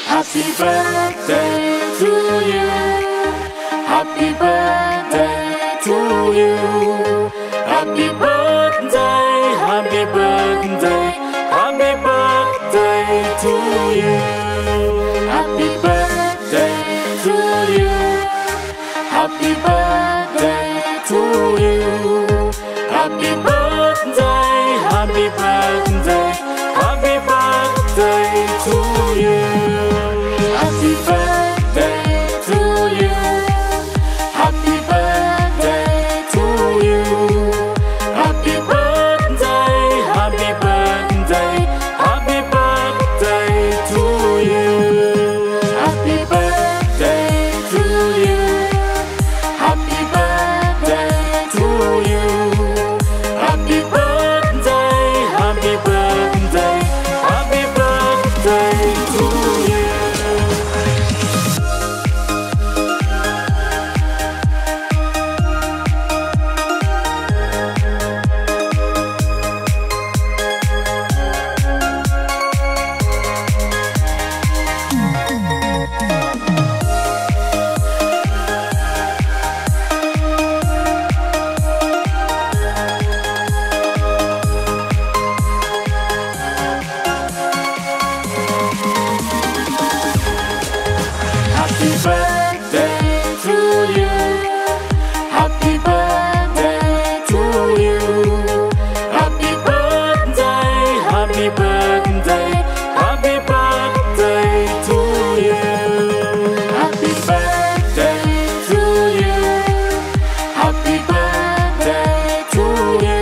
Happy birthday to you. Happy birthday to you. Happy birthday, happy birthday, happy birthday to you. Happy birthday to you. Happy birthday to you. Happy birthday, happy birthday, happy birthday to you. Happy birthday to you. Happy birthday to you. Happy birthday, happy birthday, happy birthday to you. Happy birthday to you. Happy birthday to you. Happy birthday, happy birthday, happy birthday to you. Happy birthday to you. Happy birthday to you. Happy birthday, happy birthday, happy birthday to you. Happy birthday to you. Happy birthday to you.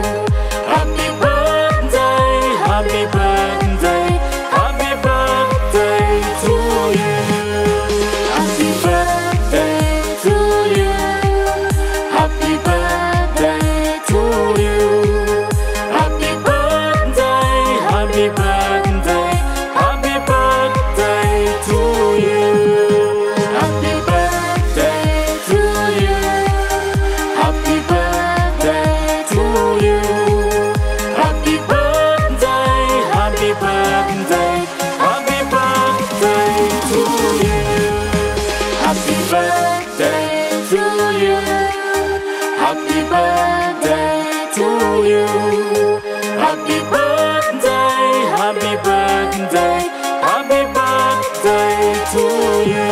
Happy birthday, happy birthday, happy birthday to you. Happy birthday to you. Happy birthday to you. Happy birthday, happy birthday, happy birthday to you. Happy birthday to you. Happy birthday to you. Happy birthday, happy birthday, happy birthday to you. Happy birthday to you. Happy birthday to you. Happy birthday, happy birthday, happy birthday to you.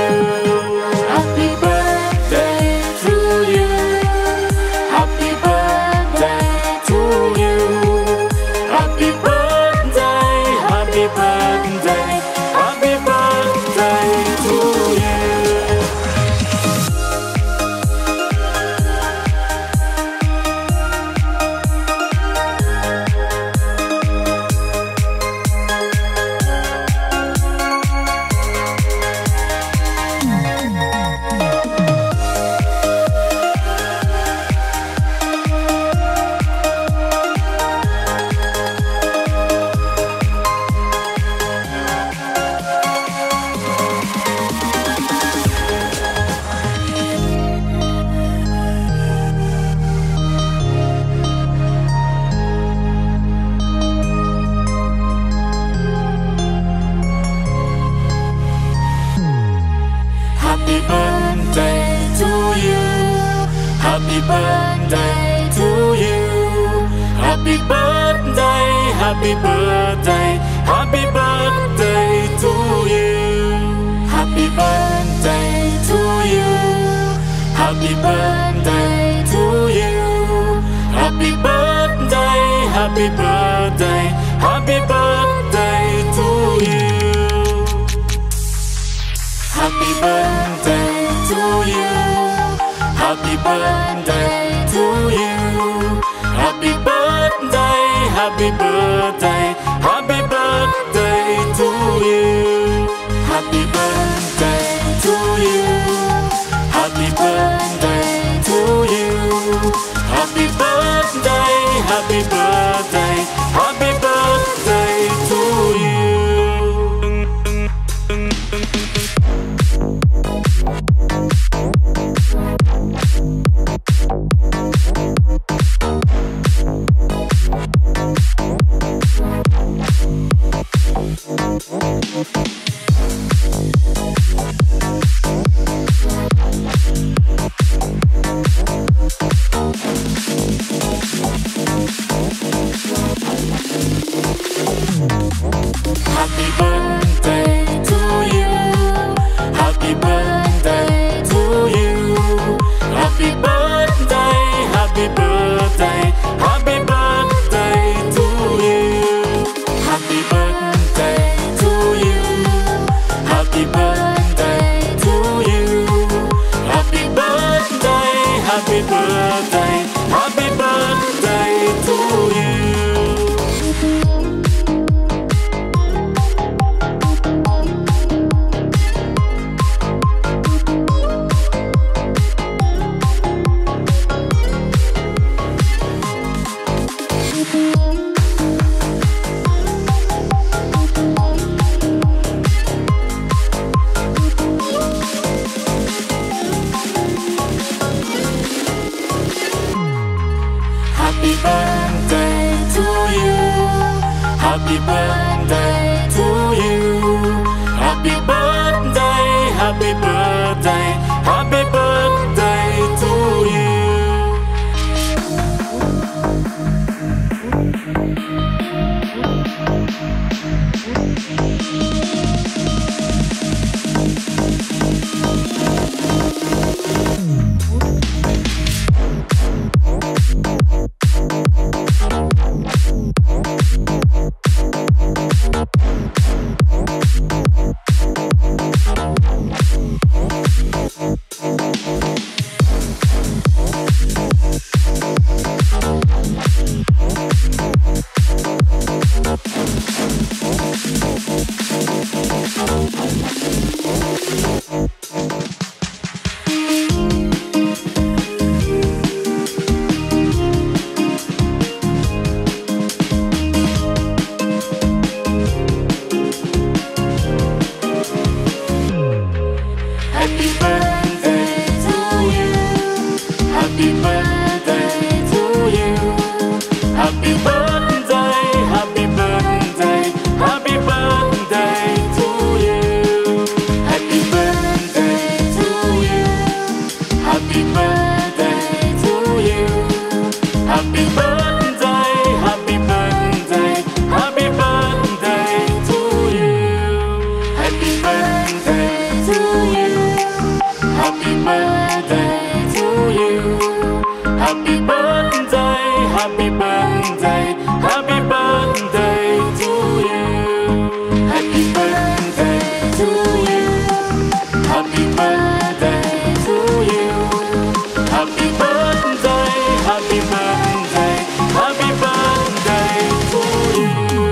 Happy birthday to you. Happy birthday to you. Happy birthday, happy birthday, happy birthday to you. Happy birthday to you. Happy birthday to you. Happy birthday, happy birthday, happy birthday to you. Happy birthday to you. Happy birthday to you. Happy birthday, happy birthday, happy birthday to you. Happy birthday to you. Happy birthday to you. Happy birthday, happy birthday, happy birthday to you. Happy birthday to you. Happy birthday to you. Happy birthday, happy birthday, happy birthday to you. Happy birthday to you. Happy birthday to you. Happy birthday, happy birthday, happy birthday to you. Happy birthday to you. Happy birthday to you. Happy birthday, happy birthday, happy birthday to you. Happy birthday to you. Happy birthday to you. Happy birthday, happy birthday, happy birthday to you. Happy birthday to you. Happy birthday to you. Happy birthday, happy birthday, happy birthday to you. Happy birthday to you. Happy birthday to you. Happy birthday, happy birthday, happy birthday to you. Happy birthday to you. Happy birthday to you. Happy birthday, happy birthday, happy birthday to you. Happy birthday to you. Happy birthday to you. Happy birthday, happy birthday, happy birthday to you.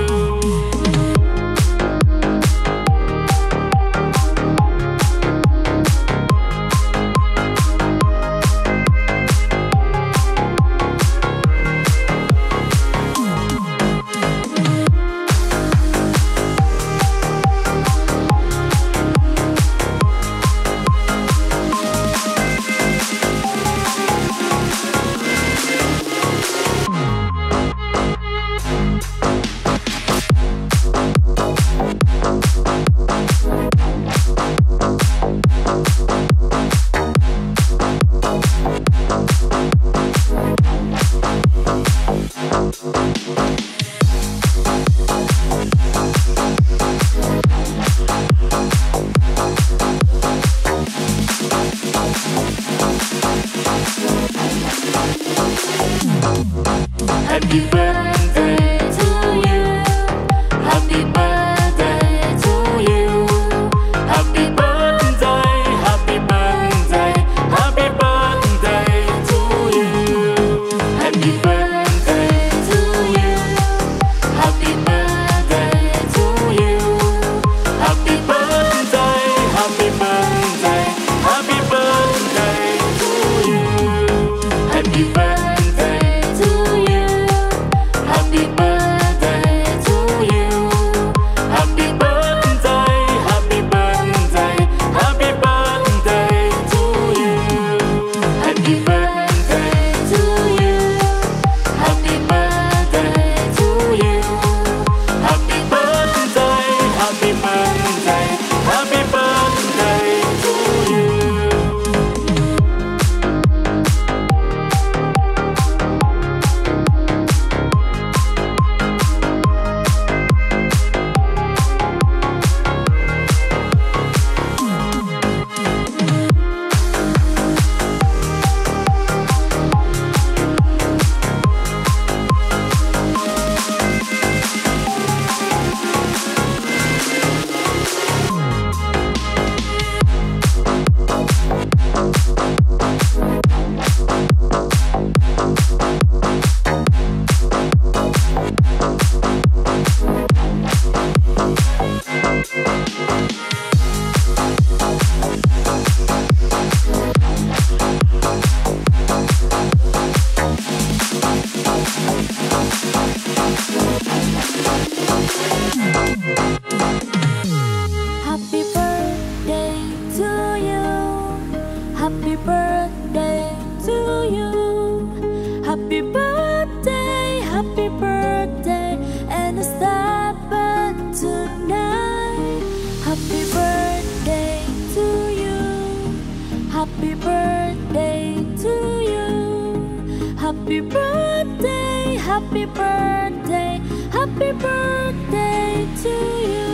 Happy birthday to you. Happy birthday to you. Happy birthday, happy birthday, happy birthday to you. Happy birthday to you. Happy birthday to you. Happy birthday, happy birthday, happy birthday to you. Happy birthday to you. Happy birthday to you. Happy birthday to you. Happy birthday, happy birthday, happy birthday to you.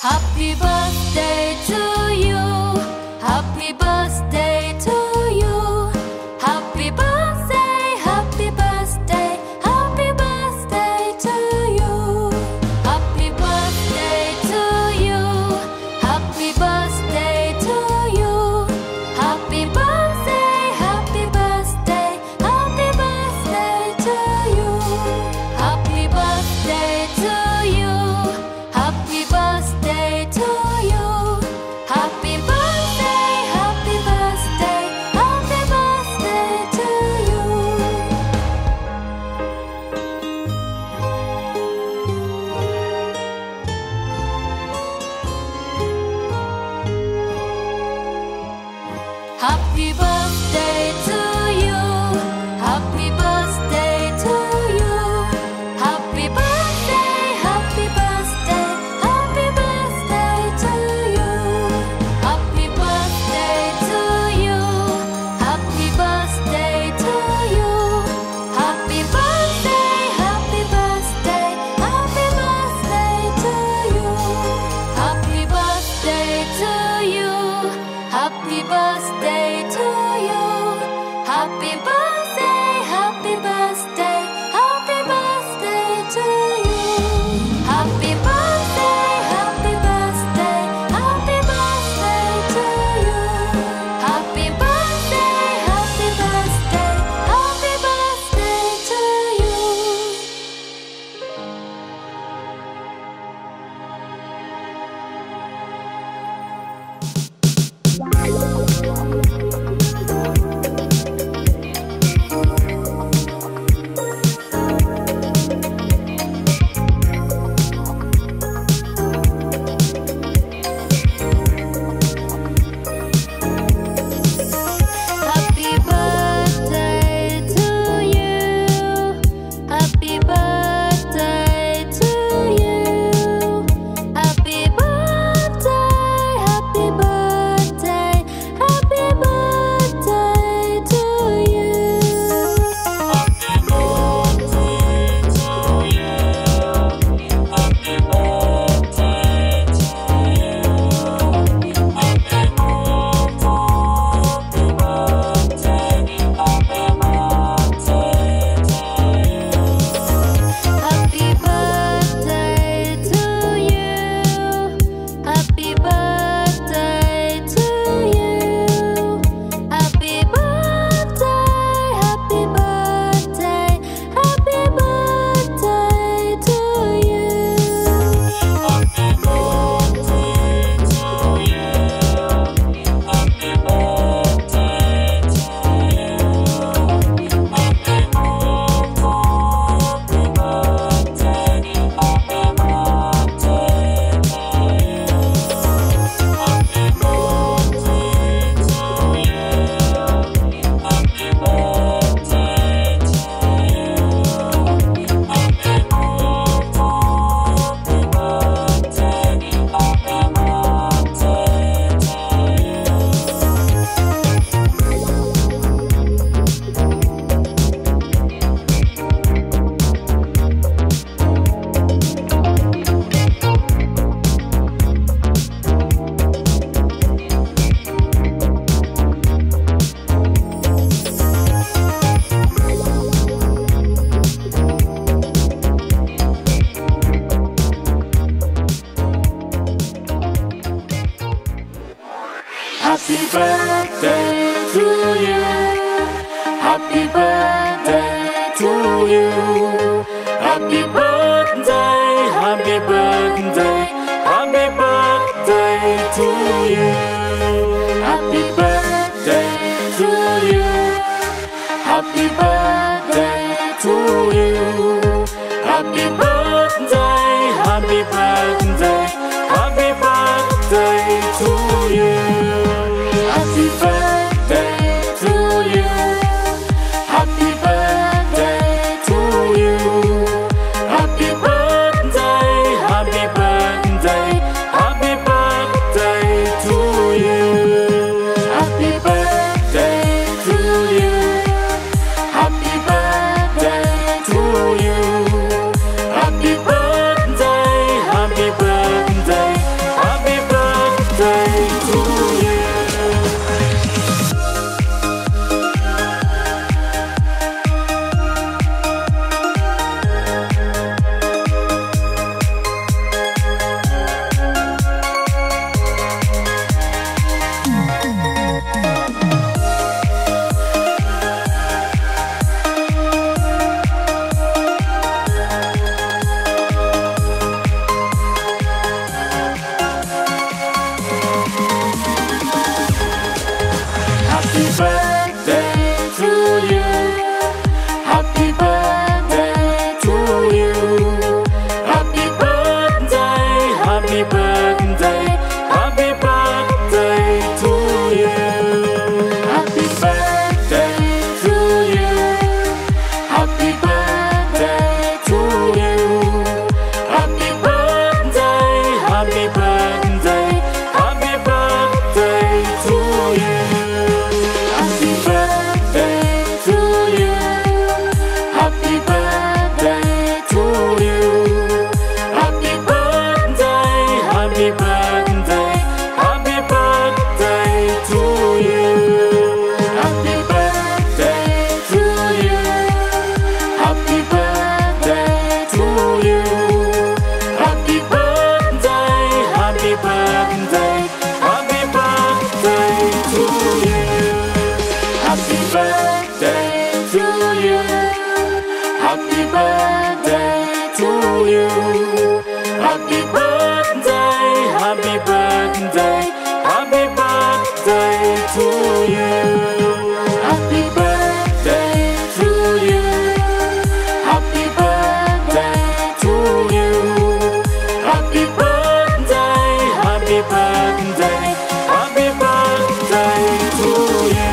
Happy birthday to you. Happy birthday to you. Happy birthday, happy birthday, happy birthday to you. Happy birthday to you. Happy birthday to you. Happy birthday, happy birthday, happy birthday to you. Happy birthday to you. Happy birthday to you. Happy birthday, happy birthday, happy birthday to you. Happy birthday to you. Happy birthday to you. Happy birthday, happy birthday, happy birthday to you. Happy birthday to you. Happy birthday to you. Happy birthday, happy birthday, happy birthday to you. Happy birthday to you. Happy birthday to you. Happy birthday, happy birthday, happy birthday to you. Happy birthday, happy birthday, happy birthday to you. Happy birthday, happy birthday, happy birthday to you. Happy birthday to you. Happy birthday to you. Happy birthday, happy birthday, happy birthday to you. Happy birthday to you. Happy birthday to you. Happy birthday, happy birthday, happy birthday to you. Happy birthday to you. Happy birthday to you. Happy birthday, happy birthday, happy birthday to you. Happy birthday to you. Happy birthday to you. Happy birthday, happy birthday, happy birthday to you. Happy birthday to you. Happy birthday to you. Happy birthday, happy birthday, happy birthday to you. Happy birthday to you. Happy birthday to you. Happy birthday, happy birthday, happy birthday to you.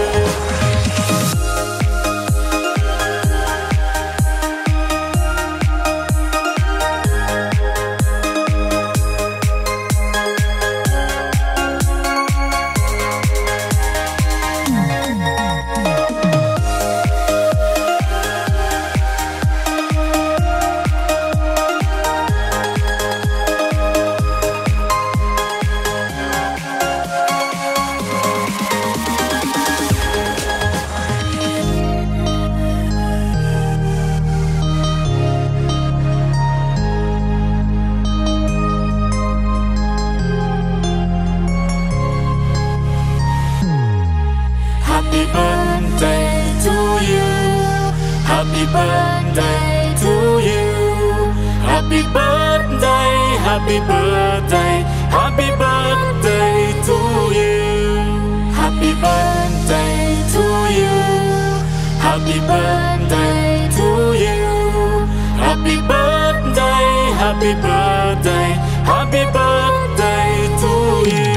Happy birthday to you. Happy birthday to you. Happy birthday, happy birthday, happy birthday to you. Happy birthday to you. Happy birthday to you. Happy birthday, happy birthday, happy birthday to you.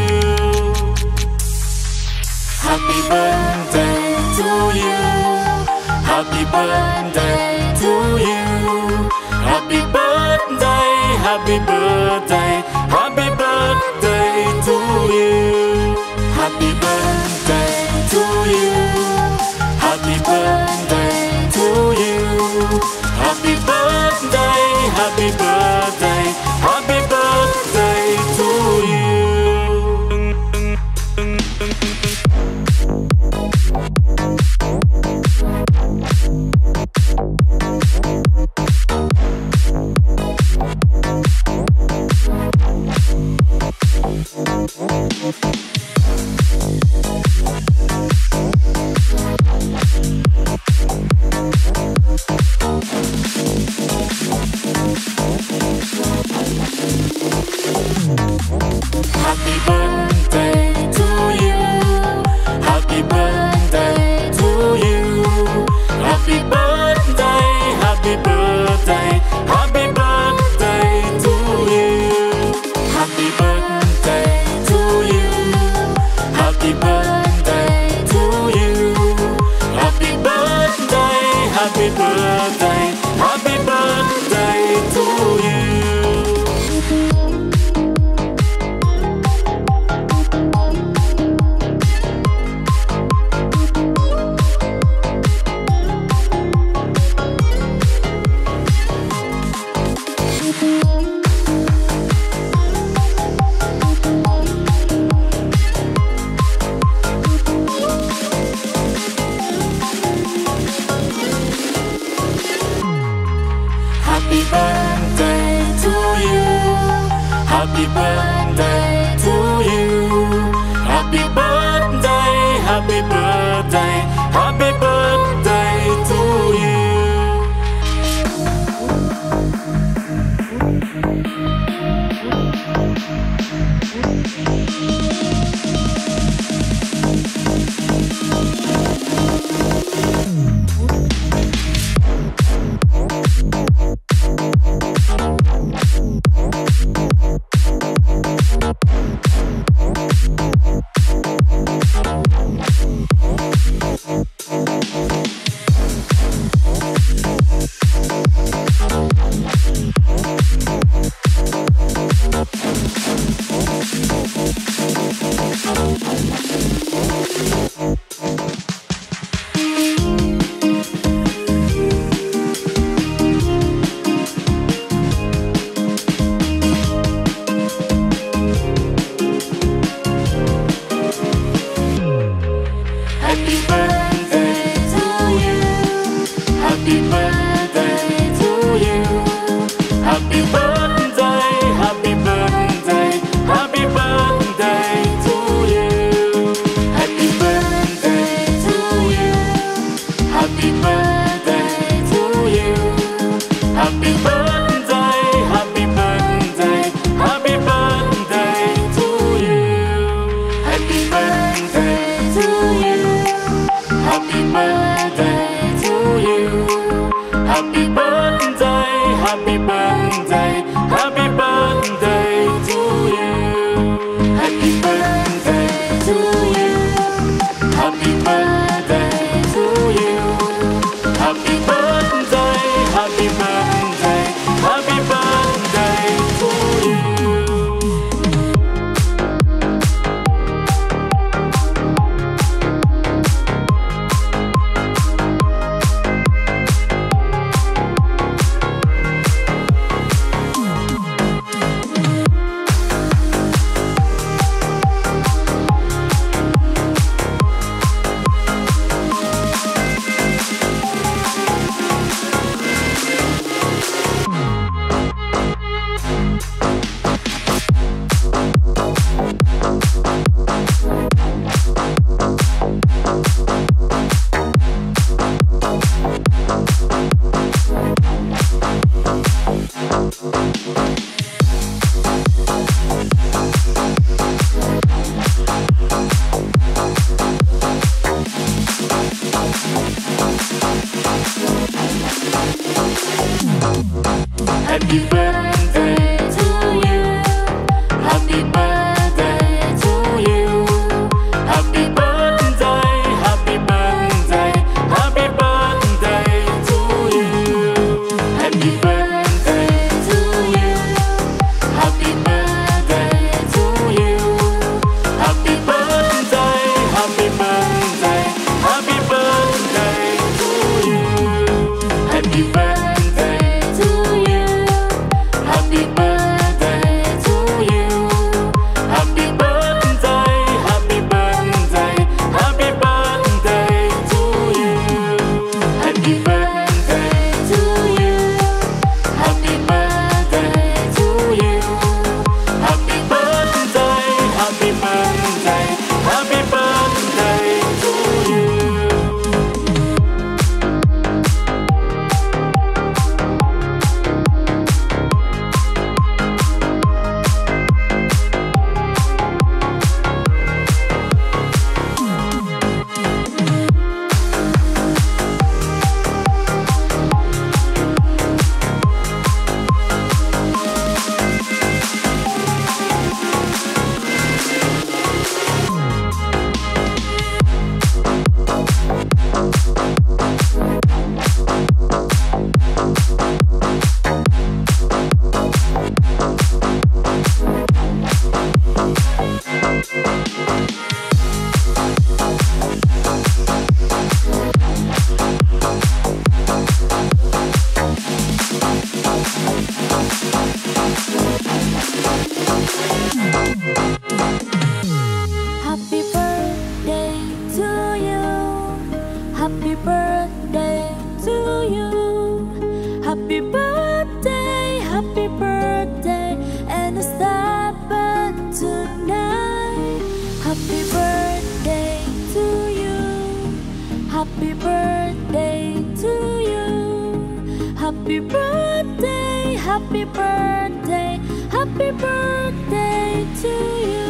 Happy birthday to you. Happy birthday to you. Happy birthday, happy birthday, happy birthday to you. Happy birthday to you. Happy birthday to you. Happy birthday, happy birthday, happy birthday to you. Happy birthday to you. Happy birthday, happy birthday, happy birthday to you. Happy birthday to you. Happy birthday to you. Happy birthday, happy birthday, happy birthday to you. Happy birthday to you. Happy birthday to you. Happy birthday, happy birthday, happy birthday to you. Happy birthday to you. Happy birthday to you. Happy birthday, happy birthday, happy birthday to you. Happy birthday to you. Happy birthday to you. Happy birthday, happy birthday, happy birthday to you. Happy birthday to you. Happy birthday to you. Happy birthday, happy birthday, happy birthday to you. Happy birthday to you. Happy birthday to you. Happy birthday, happy birthday, and a star burn tonight. Happy birthday to you. Happy birthday to you. Happy birthday, happy birthday, happy birthday to you.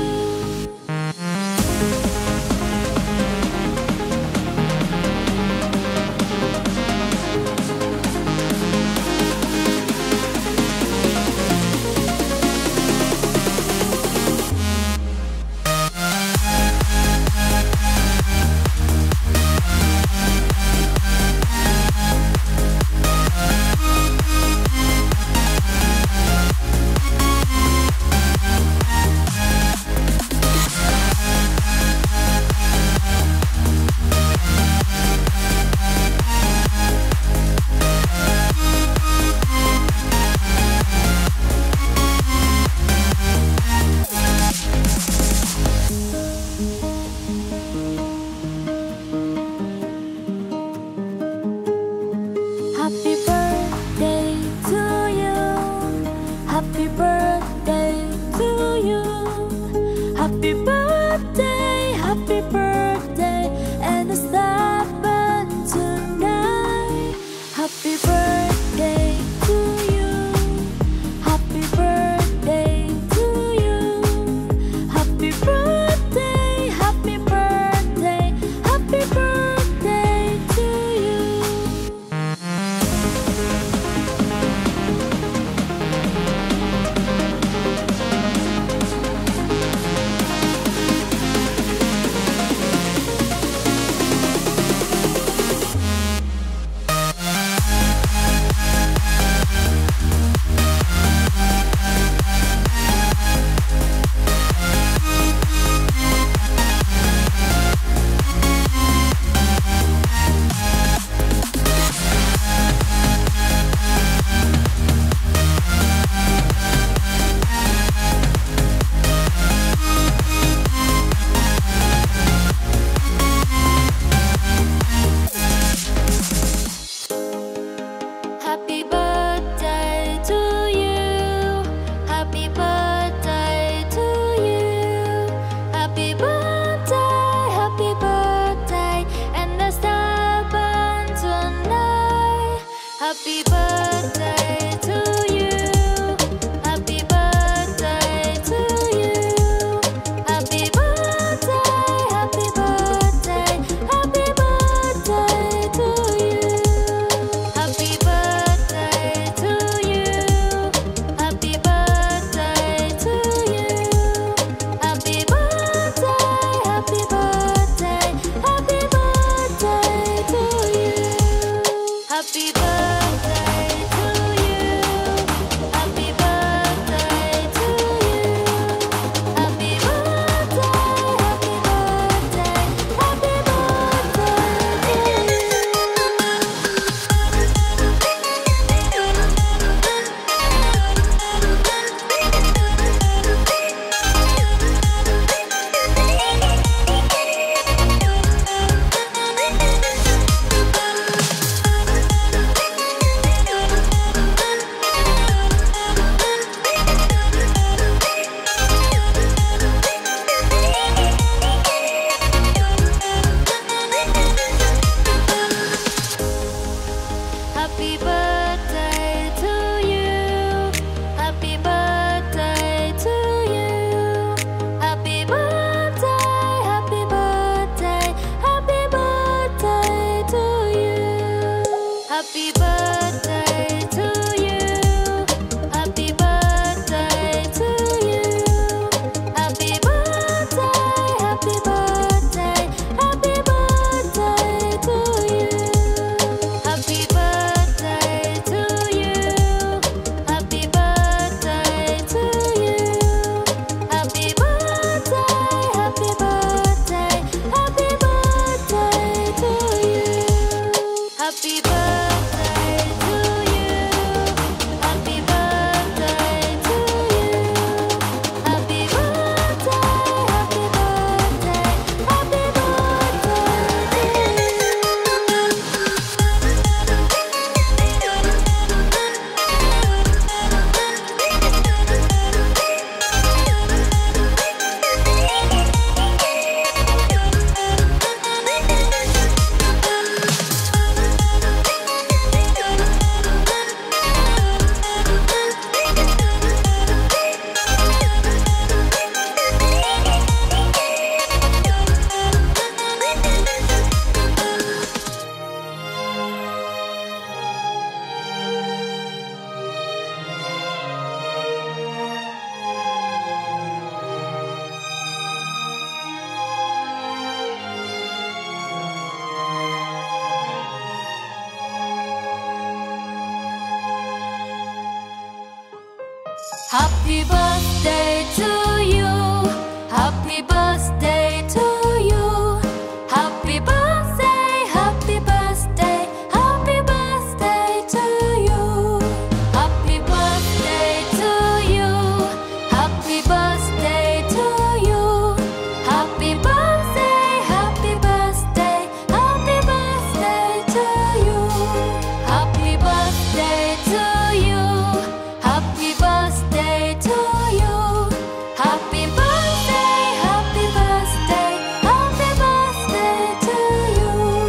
Happy birthday to you. Happy birthday to you. Happy birthday, happy birthday, happy birthday to you. Happy birthday to you. Happy birthday to you. Happy birthday, happy birthday, happy birthday to you. Happy birthday to you. Happy birthday to you. Happy birthday, happy birthday, happy birthday to you.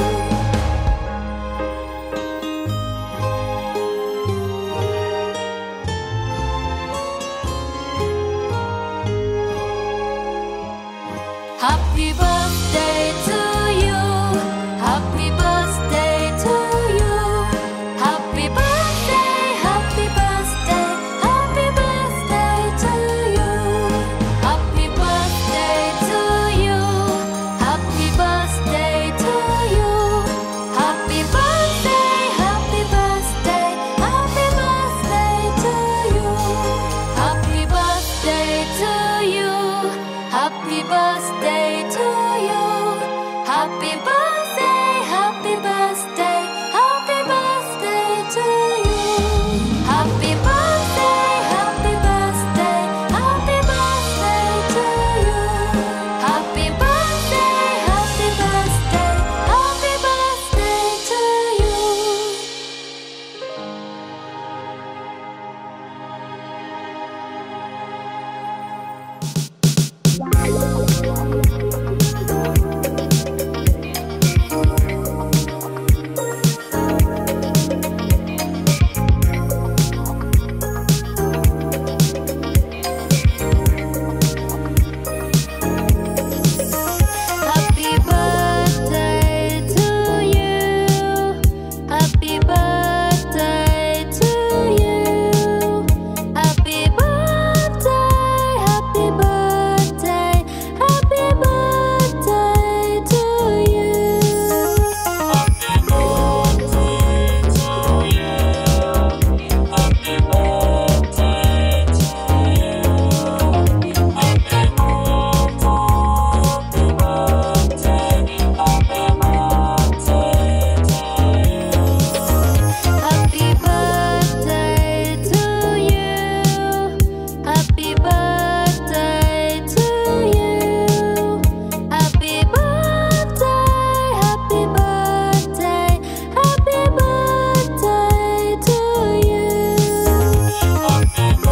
Happy birthday to you. Happy birthday to you. Happy birthday, happy birthday, happy birthday to you. Happy birthday to you. Happy birthday to you. Happy birthday, happy birthday, happy birthday to you. Happy birthday to you. Happy birthday to you. Happy birthday, happy birthday, happy birthday to you. Happy birthday, happy birthday, happy birthday to you. Happy birthday, happy birthday, happy birthday to you. Happy birthday to you. Happy birthday to you. Happy birthday, happy birthday, happy birthday to you. Happy birthday to you. Happy birthday to you. Happy birthday, happy birthday, happy birthday to you.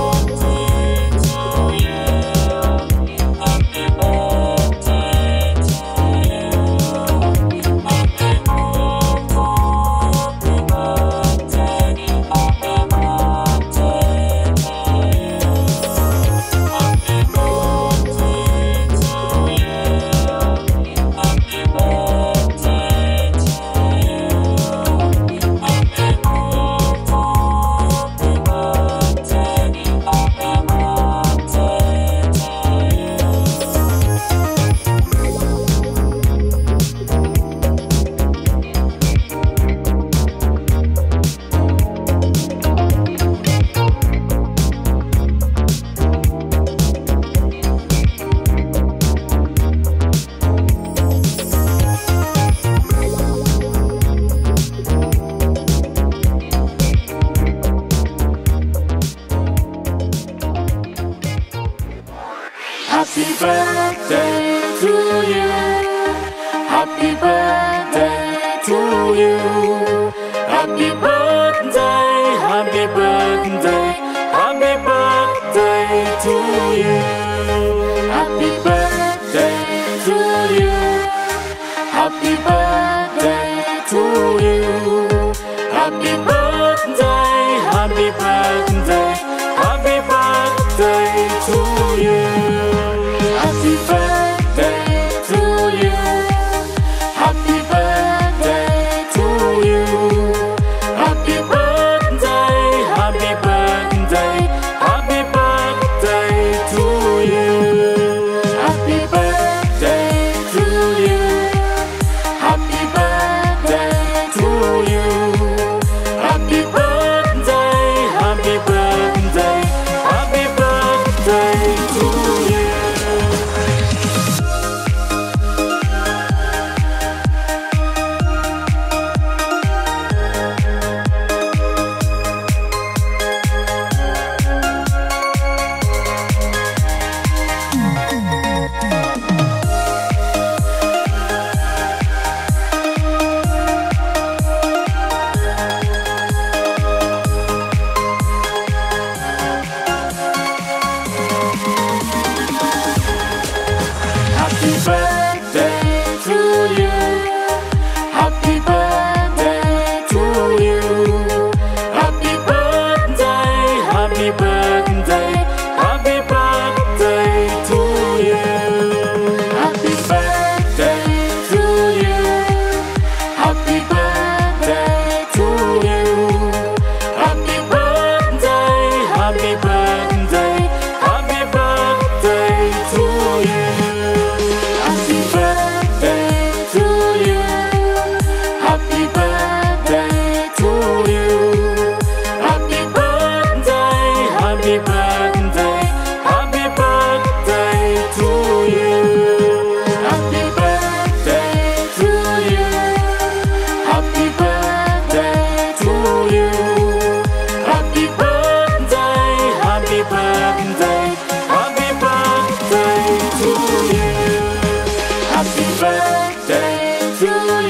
Happy birthday to you. Happy birthday to you. Happy birthday, happy birthday, happy birthday to you. Happy birthday to you. Happy birthday to you. Happy birthday, happy birthday, happy birthday to you. Happy birthday to you. Happy birthday to you. Happy birthday, happy birthday, happy birthday to you. Happy birthday to you. Happy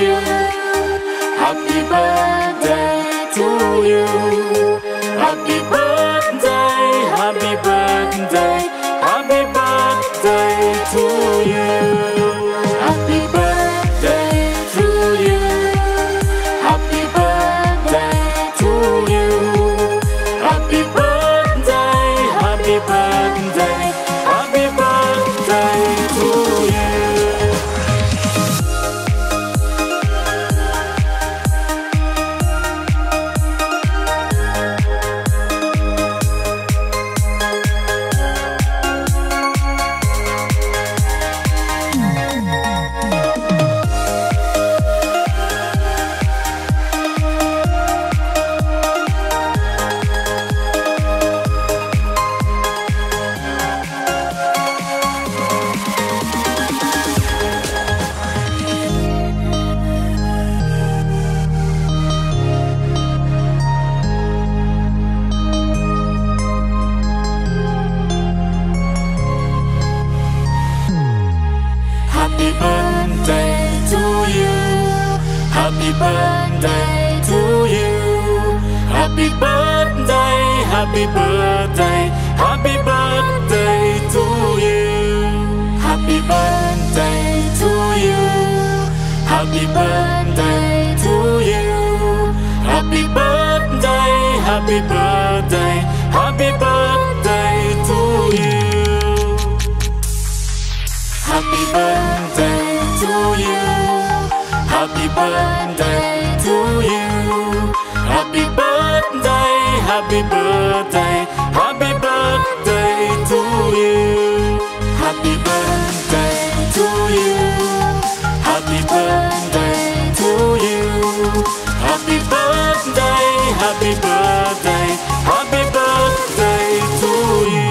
you. Happy birthday to you. Happy birthday, happy birthday, happy birthday to you. Happy birthday to you. Happy birthday to you. Happy birthday, happy birthday, happy birthday to you. Happy birthday to you. Happy birthday to you. Happy birthday, happy birthday, happy birthday to you. Happy birthday to you. Happy birthday to you. Happy birthday, happy birthday, happy birthday to you. Happy birthday to you. Happy birthday to you. Happy birthday, happy birthday, happy birthday to you. Happy birthday to you. Happy birthday to you. Happy birthday, happy birthday, happy birthday to you.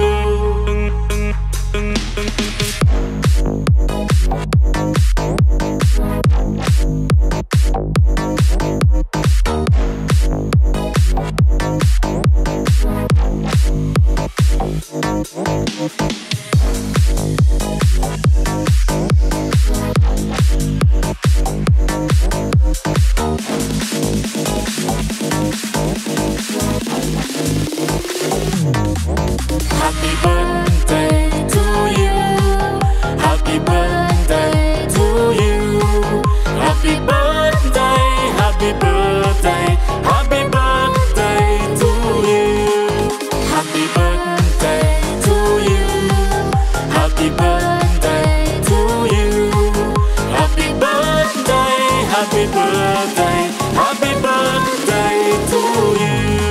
Happy birthday to you. Happy birthday to you. Happy birthday, happy birthday, happy birthday to you. Happy birthday to you. Happy birthday to you. Happy birthday, happy birthday, happy birthday to you.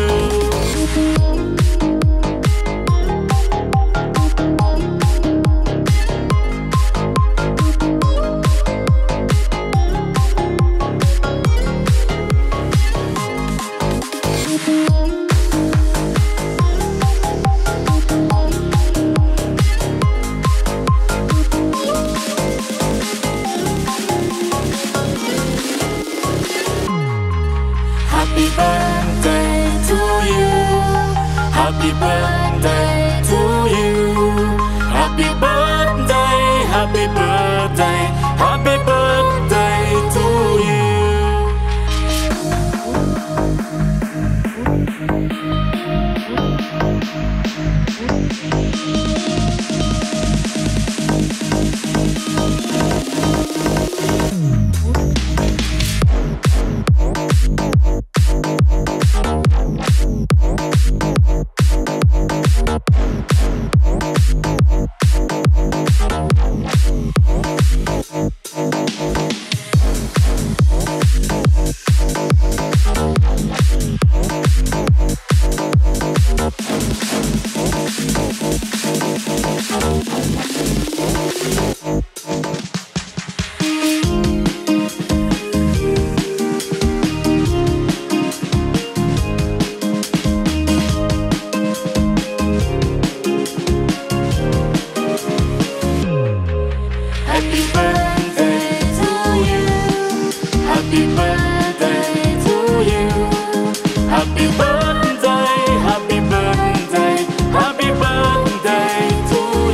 Happy birthday to you. Happy birthday to you. Happy birthday, happy birthday, happy birthday to you.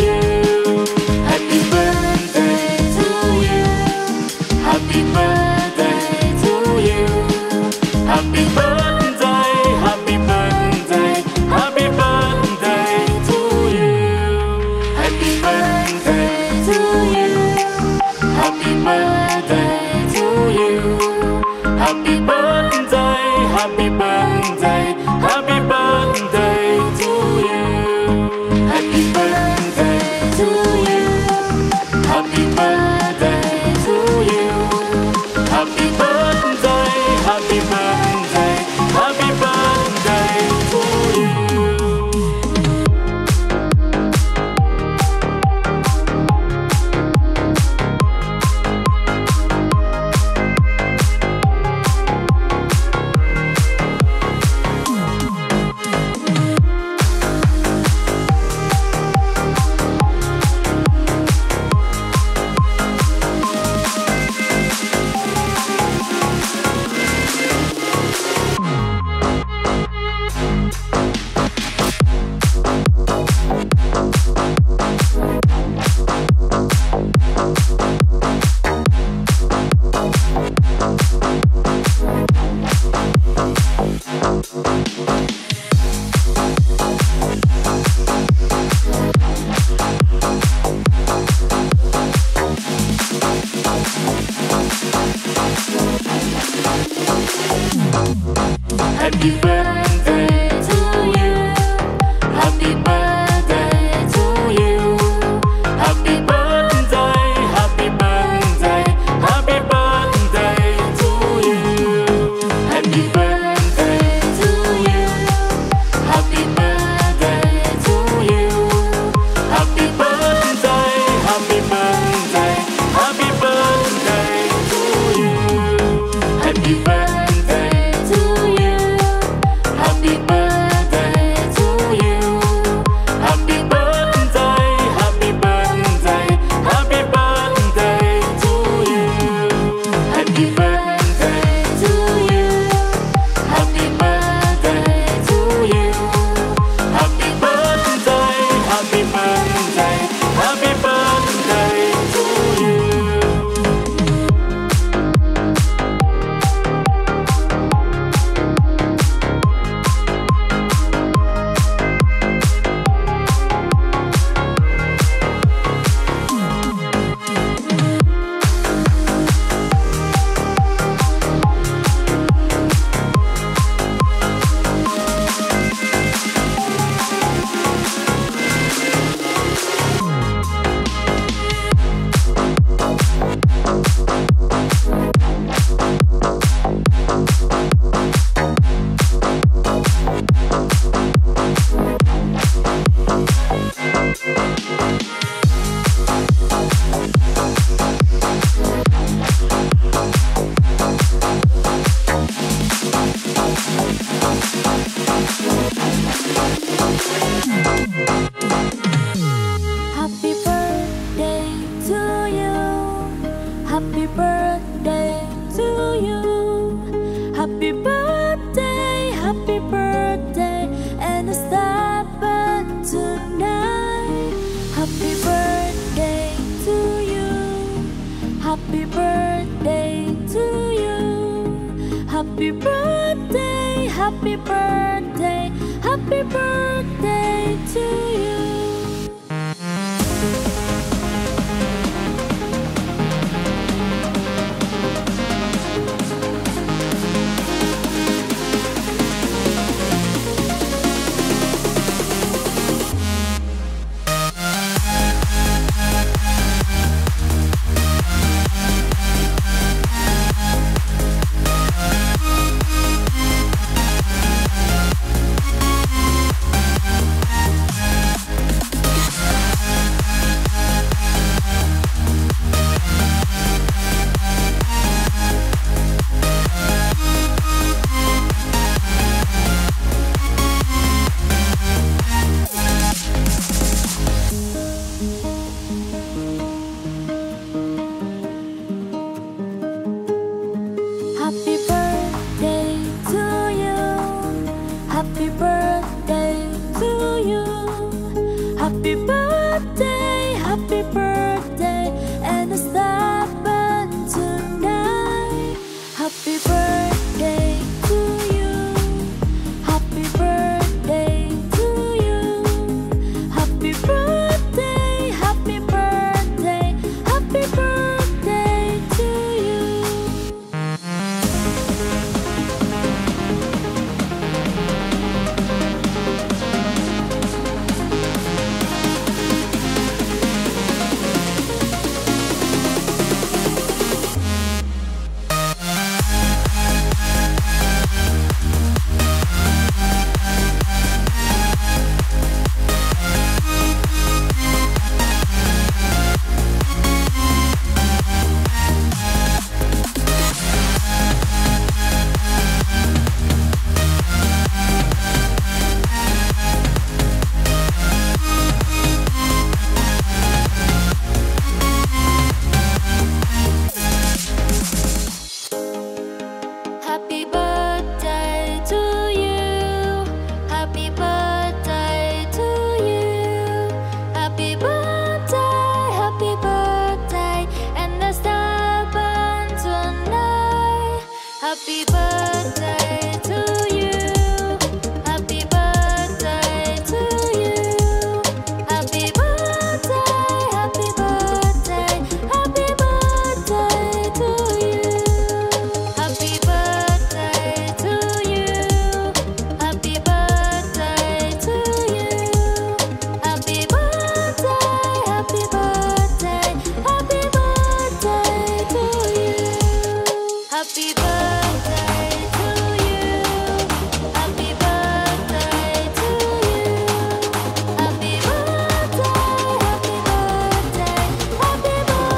Happy birthday. you. Happy birthday, happy birthday, happy birthday to you. Happy birthday to you. Happy birthday to you. Happy birthday, happy birthday, happy birthday to you. Happy birthday to you. Happy birthday to you. Happy birthday, happy birthday, happy birthday to you. Happy birthday to you. Happy birthday to you. Happy birthday, happy birthday, happy birthday to you. Happy birthday to you. Happy birthday to you. Happy birthday, happy birthday, happy birthday to you. Happy birthday to you. Happy birthday to you. Happy birthday, happy birthday, happy birthday to you. Happy birthday to you. Happy birthday to you. Happy birthday, happy birthday, and a star burn tonight. Happy birthday to you. Happy birthday to you. Happy birthday, happy birthday, happy birthday to you. Happy birthday to you. Happy birthday to you. Happy birthday, happy birthday, and a star burn tonight. Happy birthday to you. Happy birthday to you. Happy birthday, happy birthday, happy birthday to you. Happy birthday to you. Happy birthday to you. Happy birthday, happy birthday, happy birthday to you. Happy birthday to you. Happy birthday to you. Happy birthday, happy birthday, happy birthday to you. Happy birthday to you. Happy birthday to you. Happy birthday, happy birthday, happy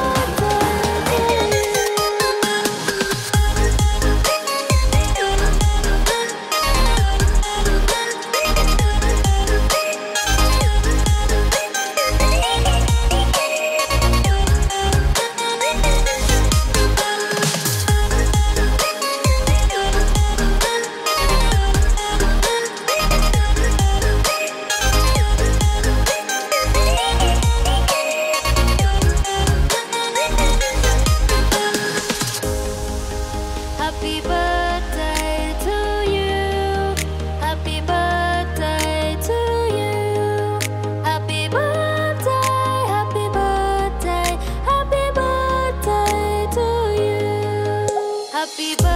Happy birthday to you. Happy birthday to you. Happy birthday, happy birthday, happy birthday to you. Happy birthday.